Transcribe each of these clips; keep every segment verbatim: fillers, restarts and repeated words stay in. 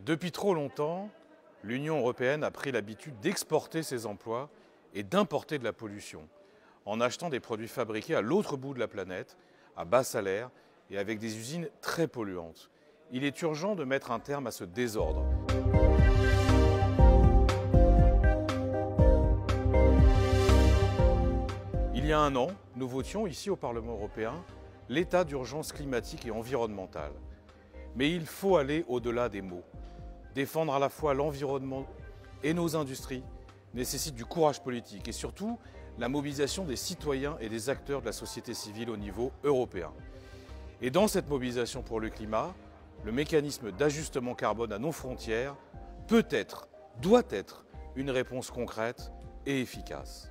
Depuis trop longtemps, l'Union européenne a pris l'habitude d'exporter ses emplois et d'importer de la pollution, en achetant des produits fabriqués à l'autre bout de la planète, à bas salaire et avec des usines très polluantes. Il est urgent de mettre un terme à ce désordre. Il y a un an, nous votions ici au Parlement européen l'état d'urgence climatique et environnementale. Mais il faut aller au-delà des mots. Défendre à la fois l'environnement et nos industries nécessite du courage politique et surtout la mobilisation des citoyens et des acteurs de la société civile au niveau européen. Et dans cette mobilisation pour le climat, le mécanisme d'ajustement carbone à nos frontières peut être, doit être, une réponse concrète et efficace.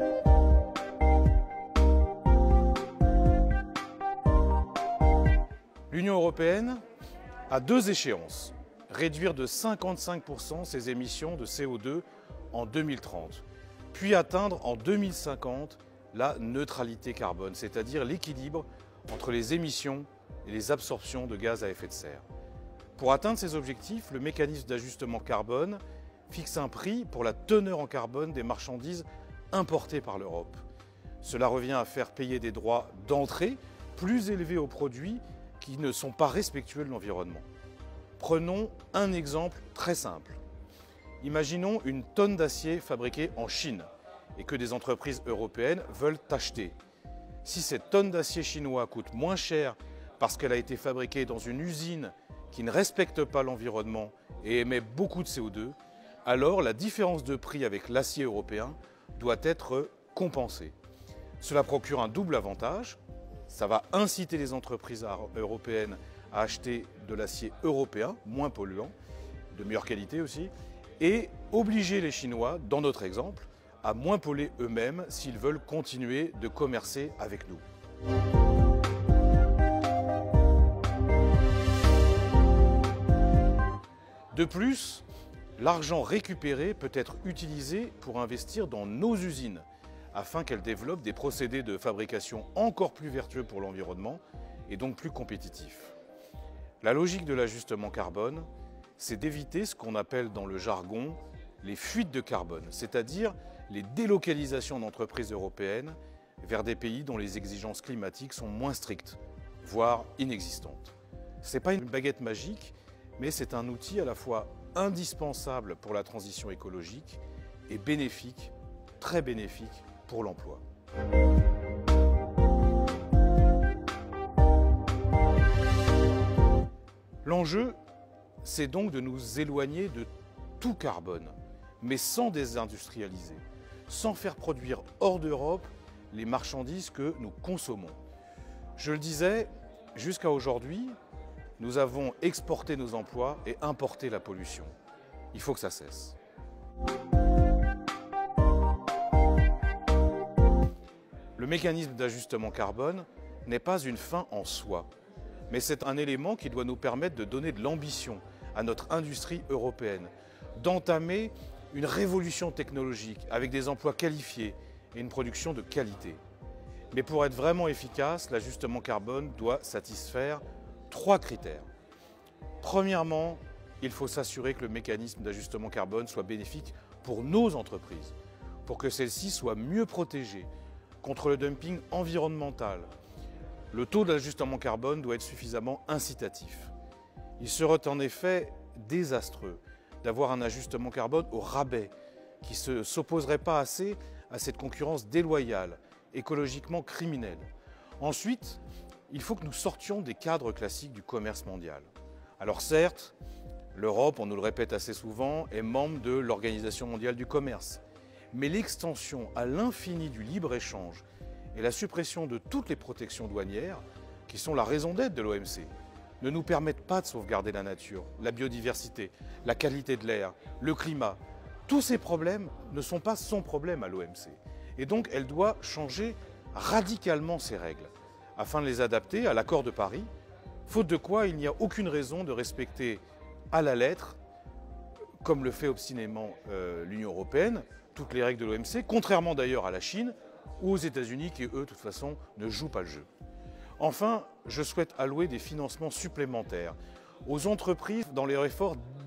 L'Union européenne a deux échéances. Réduire de cinquante-cinq pour cent ses émissions de C O deux en deux mille trente, puis atteindre en deux mille cinquante la neutralité carbone, c'est-à-dire l'équilibre entre les émissions et les absorptions de gaz à effet de serre. Pour atteindre ces objectifs, le mécanisme d'ajustement carbone fixe un prix pour la teneur en carbone des marchandises importées par l'Europe. Cela revient à faire payer des droits d'entrée plus élevés aux produits qui ne sont pas respectueux de l'environnement. Prenons un exemple très simple. Imaginons une tonne d'acier fabriquée en Chine et que des entreprises européennes veulent acheter. Si cette tonne d'acier chinois coûte moins cher parce qu'elle a été fabriquée dans une usine qui ne respecte pas l'environnement et émet beaucoup de C O deux, alors la différence de prix avec l'acier européen doit être compensée. Cela procure un double avantage. Ça va inciter les entreprises européennes à acheter de l'acier européen, moins polluant, de meilleure qualité aussi, et obliger les Chinois, dans notre exemple, à moins polluer eux-mêmes s'ils veulent continuer de commercer avec nous. De plus, l'argent récupéré peut être utilisé pour investir dans nos usines, afin qu'elles développent des procédés de fabrication encore plus vertueux pour l'environnement et donc plus compétitifs. La logique de l'ajustement carbone, c'est d'éviter ce qu'on appelle dans le jargon les fuites de carbone, c'est-à-dire les délocalisations d'entreprises européennes vers des pays dont les exigences climatiques sont moins strictes, voire inexistantes. Ce n'est pas une baguette magique, mais c'est un outil à la fois indispensable pour la transition écologique et bénéfique, très bénéfique pour l'emploi. L'enjeu, c'est donc de nous éloigner de tout carbone, mais sans désindustrialiser, sans faire produire hors d'Europe les marchandises que nous consommons. Je le disais, jusqu'à aujourd'hui, nous avons exporté nos emplois et importé la pollution. Il faut que ça cesse. Le mécanisme d'ajustement carbone n'est pas une fin en soi, mais c'est un élément qui doit nous permettre de donner de l'ambition à notre industrie européenne, d'entamer une révolution technologique avec des emplois qualifiés et une production de qualité. Mais pour être vraiment efficace, l'ajustement carbone doit satisfaire trois critères. Premièrement, il faut s'assurer que le mécanisme d'ajustement carbone soit bénéfique pour nos entreprises, pour que celles-ci soient mieux protégées contre le dumping environnemental. Le taux d'ajustement carbone doit être suffisamment incitatif. Il serait en effet désastreux d'avoir un ajustement carbone au rabais qui ne s'opposerait pas assez à cette concurrence déloyale, écologiquement criminelle. Ensuite, il faut que nous sortions des cadres classiques du commerce mondial. Alors certes, l'Europe, on nous le répète assez souvent, est membre de l'Organisation mondiale du commerce. Mais l'extension à l'infini du libre-échange et la suppression de toutes les protections douanières, qui sont la raison d'être de l'O M C, ne nous permettent pas de sauvegarder la nature, la biodiversité, la qualité de l'air, le climat. Tous ces problèmes ne sont pas son problème à l'O M C. Et donc, elle doit changer radicalement ses règles, afin de les adapter à l'accord de Paris, faute de quoi il n'y a aucune raison de respecter à la lettre, comme le fait obstinément euh, l'Union européenne, toutes les règles de l'O M C, contrairement d'ailleurs à la Chine ou aux États-Unis qui, eux, de toute façon, ne jouent pas le jeu. Enfin, je souhaite allouer des financements supplémentaires aux entreprises dans leur effort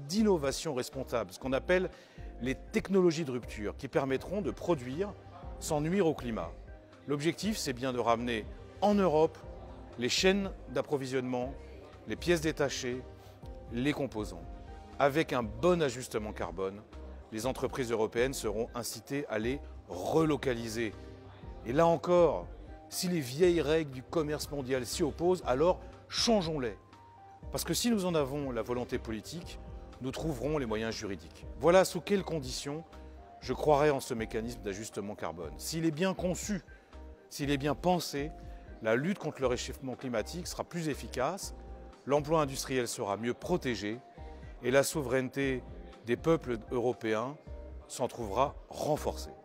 d'innovation responsable, ce qu'on appelle les technologies de rupture, qui permettront de produire sans nuire au climat. L'objectif, c'est bien de ramener en Europe les chaînes d'approvisionnement, les pièces détachées, les composants. Avec un bon ajustement carbone, les entreprises européennes seront incitées à les relocaliser. Et là encore, si les vieilles règles du commerce mondial s'y opposent, alors changeons-les. Parce que si nous en avons la volonté politique, nous trouverons les moyens juridiques. Voilà sous quelles conditions je croirais en ce mécanisme d'ajustement carbone. S'il est bien conçu, s'il est bien pensé, la lutte contre le réchauffement climatique sera plus efficace, l'emploi industriel sera mieux protégé et la souveraineté des peuples européens s'en trouvera renforcée.